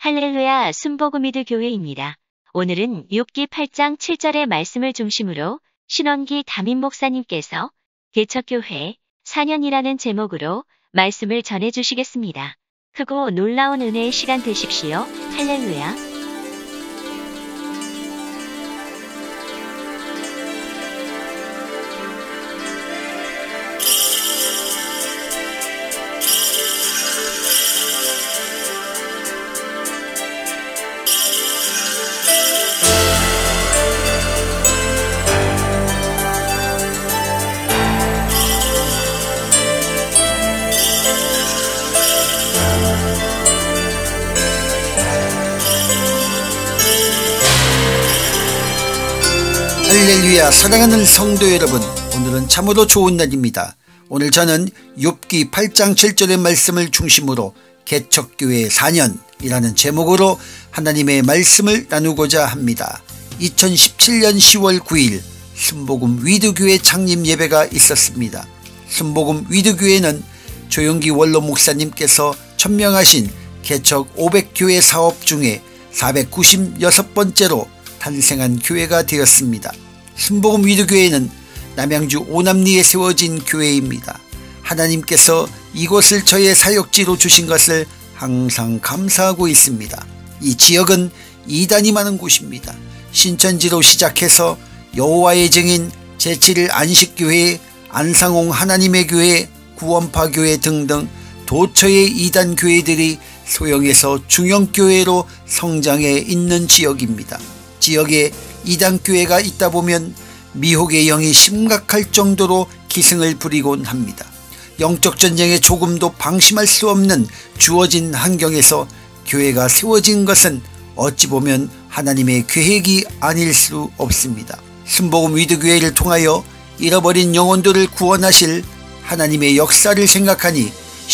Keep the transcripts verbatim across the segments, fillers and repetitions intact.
할렐루야 순복음이드 교회입니다. 오늘은 욥기 팔 장 칠 절의 말씀을 중심으로 신원기 담임 목사님께서 개척교회 사 년이라는 제목으로 말씀을 전해주시겠습니다. 크고 놀라운 은혜의 시간 되십시오. 할렐루야. 할렐루야. 사랑하는 성도 여러분, 오늘은 참으로 좋은 날입니다. 오늘 저는 욥기 팔 장 칠 절의 말씀을 중심으로 개척교회 사 년이라는 제목으로 하나님의 말씀을 나누고자 합니다. 이천십칠 년 시월 구일 순복음 위드교회 창립 예배가 있었습니다. 순복음 위드교회는 조용기 원로 목사님께서 천명하신 개척 오백 교회 사업 중에 사백구십육 번째로 탄생한 교회가 되었습니다. 순복음 위드교회는 남양주 오남리에 세워진 교회입니다. 하나님께서 이곳을 저의 사역지로 주신 것을 항상 감사하고 있습니다. 이 지역은 이단이 많은 곳입니다. 신천지로 시작해서 여호와의 증인, 제칠 일 안식교회, 안상홍 하나님의 교회, 구원파교회 등등 도처의 이단 교회들이 소형에서 중형교회로 성장해 있는 지역입니다. 지역에 이단교회가 있다 보면 미혹의 영이 심각할 정도로 기승을 부리곤 합니다. 영적 전쟁에 조금도 방심할 수 없는 주어진 환경에서 교회가 세워진 것은 어찌 보면 하나님의 계획이 아닐 수 없습니다. 순복음 위드교회를 통하여 잃어버린 영혼들을 구원하실 하나님의 역사를 생각하니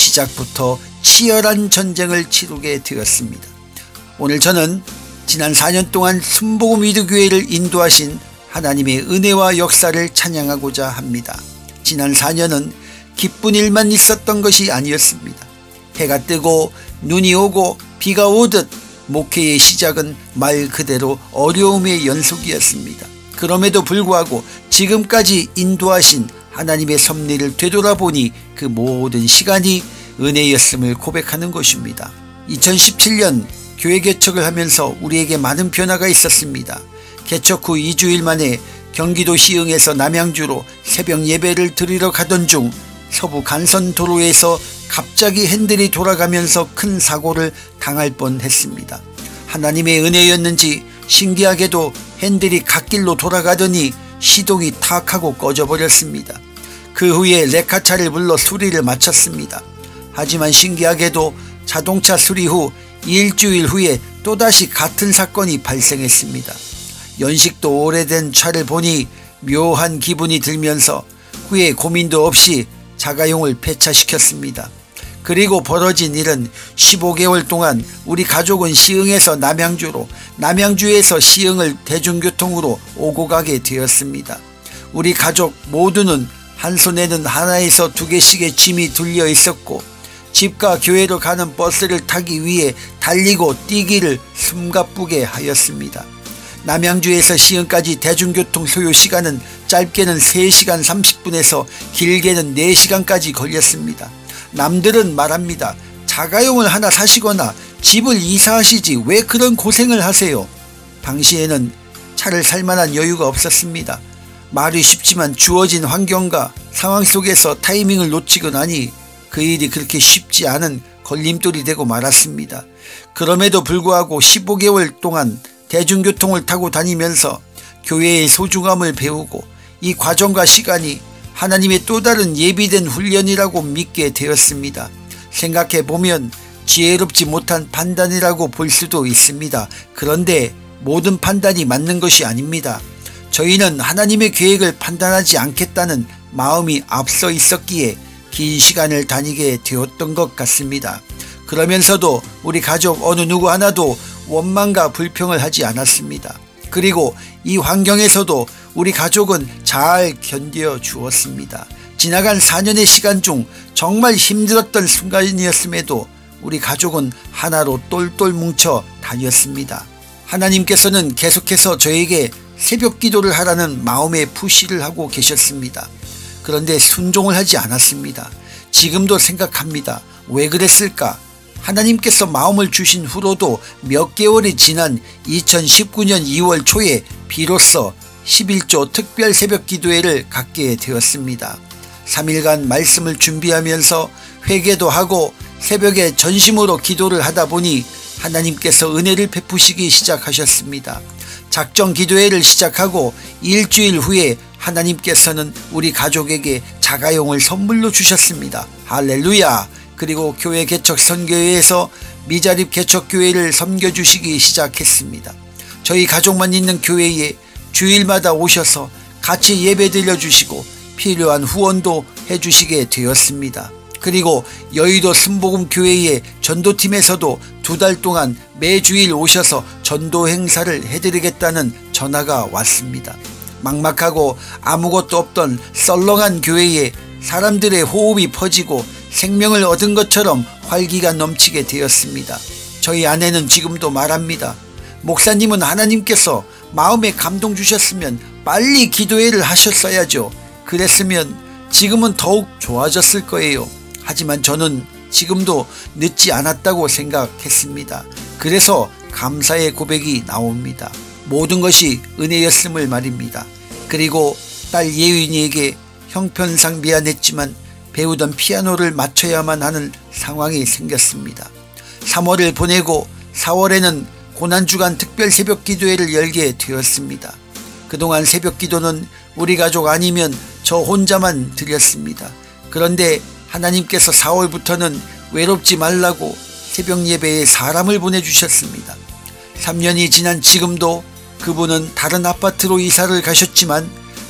시작부터 치열한 전쟁을 치르게 되었습니다. 오늘 저는 지난 사 년 동안 순복음 위드교회를 인도하신 하나님의 은혜와 역사를 찬양하고자 합니다. 지난 사 년은 기쁜 일만 있었던 것이 아니었습니다. 해가 뜨고 눈이 오고 비가 오듯 목회의 시작은 말 그대로 어려움의 연속이었습니다. 그럼에도 불구하고 지금까지 인도하신 하나님의 섭리를 되돌아보니 그 모든 시간이 은혜였음을 고백하는 것입니다. 이천십칠 년 교회 개척을 하면서 우리에게 많은 변화가 있었습니다. 개척 후 이 주일 만에 경기도 시흥에서 남양주로 새벽 예배를 드리러 가던 중 서부 간선도로에서 갑자기 핸들이 돌아가면서 큰 사고를 당할 뻔했습니다. 하나님의 은혜였는지 신기하게도 핸들이 갓길로 돌아가더니 시동이 탁 하고 꺼져버렸습니다. 그 후에 레카차를 불러 수리를 마쳤습니다. 하지만 신기하게도 자동차 수리 후 일주일 후에 또다시 같은 사건이 발생했습니다. 연식도 오래된 차를 보니 묘한 기분이 들면서 후에 고민도 없이 자가용을 폐차시켰습니다. 그리고 벌어진 일은 십오 개월 동안 우리 가족은 시흥에서 남양주로, 남양주에서 시흥을 대중교통으로 오고 가게 되었습니다. 우리 가족 모두는 한 손에는 하나에서 두 개씩의 짐이 들려 있었고 집과 교회로 가는 버스를 타기 위해 달리고 뛰기를 숨가쁘게 하였습니다. 남양주에서 시흥까지 대중교통 소요 시간은 짧게는 세 시간 삼십 분에서 길게는 네 시간까지 걸렸습니다. 남들은 말합니다. 자가용을 하나 사시거나 집을 이사하시지 왜 그런 고생을 하세요? 당시에는 차를 살 만한 여유가 없었습니다. 말이 쉽지만 주어진 환경과 상황 속에서 타이밍을 놓치고 나니 그 일이 그렇게 쉽지 않은 걸림돌이 되고 말았습니다. 그럼에도 불구하고 십오 개월 동안 대중교통을 타고 다니면서 교회의 소중함을 배우고 이 과정과 시간이 하나님의 또 다른 예비된 훈련이라고 믿게 되었습니다. 생각해보면 지혜롭지 못한 판단이라고 볼 수도 있습니다. 그런데 모든 판단이 맞는 것이 아닙니다. 저희는 하나님의 계획을 판단하지 않겠다는 마음이 앞서 있었기에 긴 시간을 다니게 되었던 것 같습니다. 그러면서도 우리 가족 어느 누구 하나도 원망과 불평을 하지 않았습니다. 그리고 이 환경에서도 우리 가족은 잘 견뎌 주었습니다. 지나간 사 년의 시간 중 정말 힘들었던 순간이었음에도 우리 가족은 하나로 똘똘 뭉쳐 다녔습니다. 하나님께서는 계속해서 저에게 새벽 기도를 하라는 마음의 푸시를 하고 계셨습니다. 그런데 순종을 하지 않았습니다. 지금도 생각합니다. 왜 그랬을까? 하나님께서 마음을 주신 후로도 몇 개월이 지난 이천십구 년 이월 초에 비로소 십일 조 특별 새벽 기도회를 갖게 되었습니다. 삼 일간 말씀을 준비하면서 회개도 하고 새벽에 전심으로 기도를 하다 보니 하나님께서 은혜를 베푸시기 시작하셨습니다. 작정 기도회를 시작하고 일주일 후에 하나님께서는 우리 가족에게 자가용을 선물로 주셨습니다. 할렐루야. 그리고 교회 개척 선교회에서 미자립 개척교회를 섬겨주시기 시작했습니다. 저희 가족만 있는 교회에 주일마다 오셔서 같이 예배 드려주시고 필요한 후원도 해주시게 되었습니다. 그리고 여의도 순복음 교회의 전도팀에서도 두 달 동안 매주일 오셔서 전도 행사를 해드리겠다는 전화가 왔습니다. 막막하고 아무것도 없던 썰렁한 교회에 사람들의 호흡이 퍼지고 생명을 얻은 것처럼 활기가 넘치게 되었습니다. 저희 아내는 지금도 말합니다. 목사님은 하나님께서 마음에 감동 주셨으면 빨리 기도회를 하셨어야죠. 그랬으면 지금은 더욱 좋아졌을 거예요. 하지만 저는 지금도 늦지 않았다고 생각했습니다. 그래서 감사의 고백이 나옵니다. 모든 것이 은혜였음을 말입니다. 그리고 딸 예윤이에게 형편상 미안했지만 배우던 피아노를 맞춰야만 하는 상황이 생겼습니다. 삼월을 보내고 사월에는 고난주간 특별 새벽 기도회를 열게 되었습니다. 그동안 새벽 기도는 우리 가족 아니면 저 혼자만 드렸습니다. 그런데 하나님께서 사월부터는 외롭지 말라고 새벽 예배에 사람을 보내주셨습니다. 삼 년이 지난 지금도 그분은 다른 아파트로 이사를 가셨지만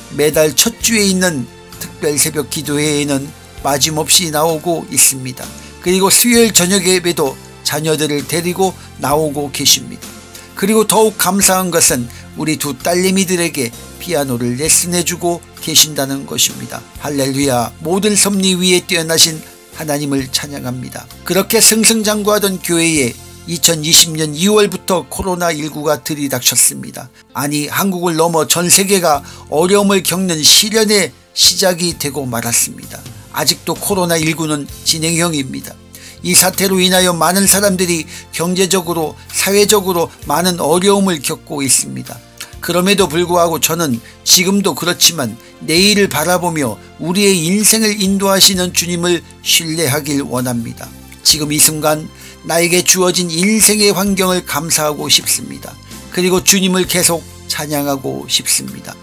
매달 첫 주에 있는 특별 새벽 기도회에는 빠짐없이 나오고 있습니다. 그리고 수요일 저녁 예배도 자녀들을 데리고 나오고 계십니다. 그리고 더욱 감사한 것은 우리 두 딸내미들에게 피아노를 레슨해주고 계신다는 것입니다. 할렐루야. 모든 섭리 위에 뛰어나신 하나님을 찬양합니다. 그렇게 승승장구하던 교회에 이천이십 년 이월부터 코로나십구가 들이닥쳤습니다. 아니 한국을 넘어 전 세계가 어려움을 겪는 시련의 시작이 되고 말았습니다. 아직도 코로나십구는 진행형입니다. 이 사태로 인하여 많은 사람들이 경제적으로 사회적으로 많은 어려움을 겪고 있습니다. 그럼에도 불구하고 저는 지금도 그렇지만 내일을 바라보며 우리의 인생을 인도하시는 주님을 신뢰하길 원합니다. 지금 이 순간 나에게 주어진 인생의 환경을 감사하고 싶습니다. 그리고 주님을 계속 찬양하고 싶습니다.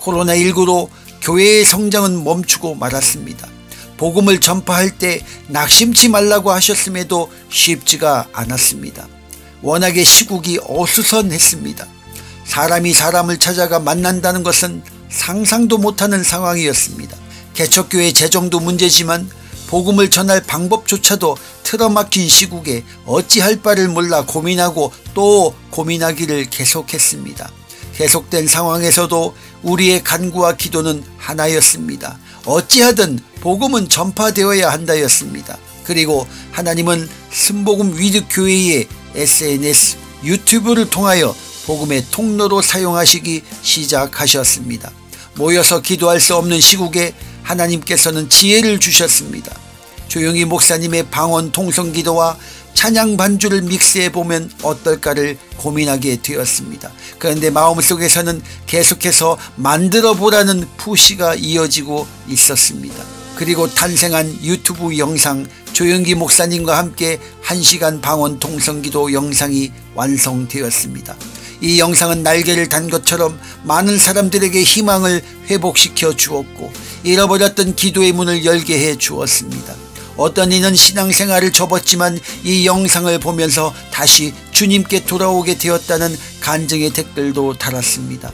코로나십구로 교회의 성장은 멈추고 말았습니다. 복음을 전파할 때 낙심치 말라고 하셨음에도 쉽지가 않았습니다. 워낙에 시국이 어수선했습니다. 사람이 사람을 찾아가 만난다는 것은 상상도 못하는 상황이었습니다. 개척교회 재정도 문제지만 복음을 전할 방법조차도 틀어막힌 시국에 어찌할 바를 몰라 고민하고 또 고민하기를 계속했습니다. 계속된 상황에서도 우리의 간구와 기도는 하나였습니다. 어찌하든 복음은 전파되어야 한다였습니다. 그리고 하나님은 순복음 위드교회의 에스엔에스, 유튜브를 통하여 복음의 통로로 사용하시기 시작하셨습니다. 모여서 기도할 수 없는 시국에 하나님께서는 지혜를 주셨습니다. 조용히 목사님의 방언 통성 기도와 찬양 반주를 믹스해보면 어떨까를 고민하게 되었습니다. 그런데 마음속에서는 계속해서 만들어보라는 푸시가 이어지고 있었습니다. 그리고 탄생한 유튜브 영상 조영기 목사님과 함께 한 시간 방언 통성기도 영상이 완성되었습니다. 이 영상은 날개를 단 것처럼 많은 사람들에게 희망을 회복시켜 주었고 잃어버렸던 기도의 문을 열게 해 주었습니다. 어떤 이는 신앙생활을 접었지만 이 영상을 보면서 다시 주님께 돌아오게 되었다는 간증의 댓글도 달았습니다.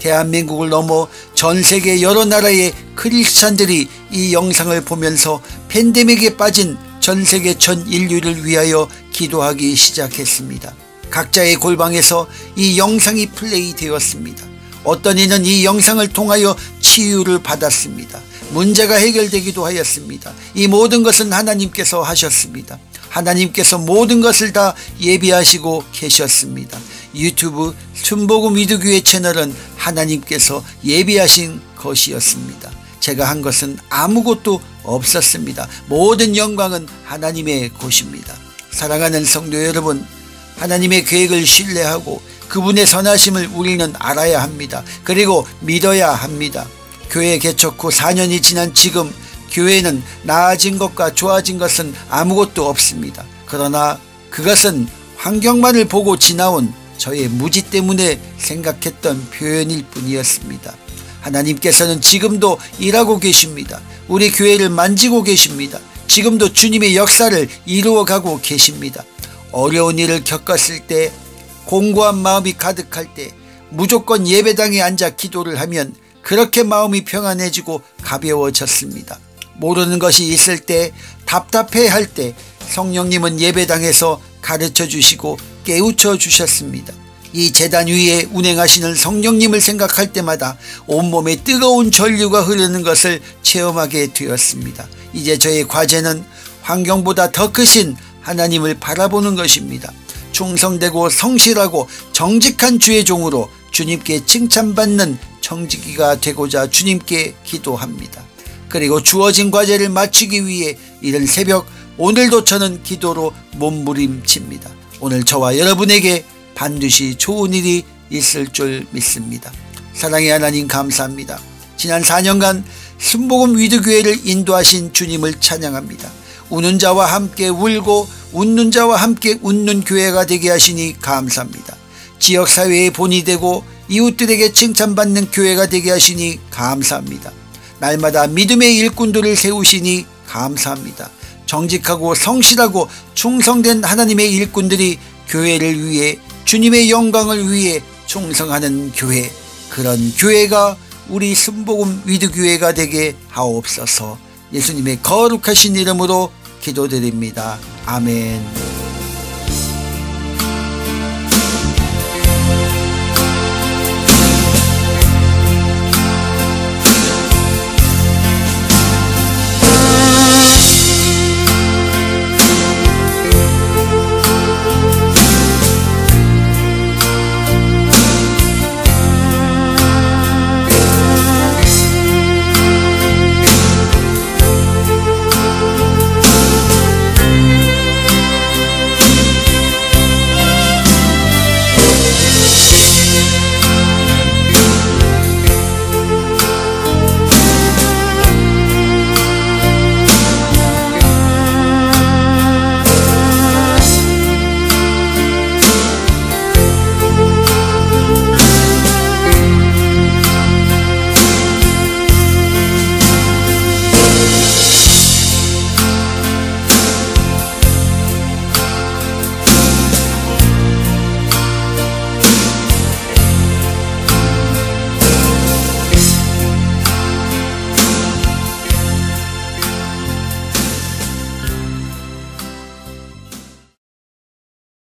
대한민국을 넘어 전 세계 여러 나라의 크리스찬들이 이 영상을 보면서 팬데믹에 빠진 전 세계 전 인류를 위하여 기도하기 시작했습니다. 각자의 골방에서 이 영상이 플레이 되었습니다. 어떤 이는 이 영상을 통하여 치유를 받았습니다. 문제가 해결되기도 하였습니다. 이 모든 것은 하나님께서 하셨습니다. 하나님께서 모든 것을 다 예비하시고 계셨습니다. 유튜브 순복음 위드교회 채널은 하나님께서 예비하신 것이었습니다. 제가 한 것은 아무것도 없었습니다. 모든 영광은 하나님의 것입니다. 사랑하는 성도 여러분, 하나님의 계획을 신뢰하고 그분의 선하심을 우리는 알아야 합니다. 그리고 믿어야 합니다. 교회 개척 후 사 년이 지난 지금 교회는 나아진 것과 좋아진 것은 아무것도 없습니다. 그러나 그것은 환경만을 보고 지나온 저의 무지 때문에 생각했던 표현일 뿐이었습니다. 하나님께서는 지금도 일하고 계십니다. 우리 교회를 만지고 계십니다. 지금도 주님의 역사를 이루어가고 계십니다. 어려운 일을 겪었을 때, 공고한 마음이 가득할 때 무조건 예배당에 앉아 기도를 하면 그렇게 마음이 평안해지고 가벼워졌습니다. 모르는 것이 있을 때, 답답해할 때 성령님은 예배당에서 가르쳐 주시고 깨우쳐 주셨습니다. 이 제단 위에 운행하시는 성령님을 생각할 때마다 온몸에 뜨거운 전류가 흐르는 것을 체험하게 되었습니다. 이제 저의 과제는 환경보다 더 크신 하나님을 바라보는 것입니다. 충성되고 성실하고 정직한 주의 종으로 주님께 칭찬받는 청지기가 되고자 주님께 기도합니다. 그리고 주어진 과제를 마치기 위해 이른 새벽 오늘도 저는 기도로 몸부림칩니다. 오늘 저와 여러분에게 반드시 좋은 일이 있을 줄 믿습니다. 사랑의 하나님 감사합니다. 지난 사 년간 순복음 위드교회를 인도하신 주님을 찬양합니다. 우는 자와 함께 울고 웃는 자와 함께 웃는 교회가 되게 하시니 감사합니다. 지역사회의 본이 되고 이웃들에게 칭찬받는 교회가 되게 하시니 감사합니다. 날마다 믿음의 일꾼들을 세우시니 감사합니다. 정직하고 성실하고 충성된 하나님의 일꾼들이 교회를 위해 주님의 영광을 위해 충성하는 교회, 그런 교회가 우리 순복음 위드교회가 되게 하옵소서. 예수님의 거룩하신 이름으로 기도드립니다. 아멘.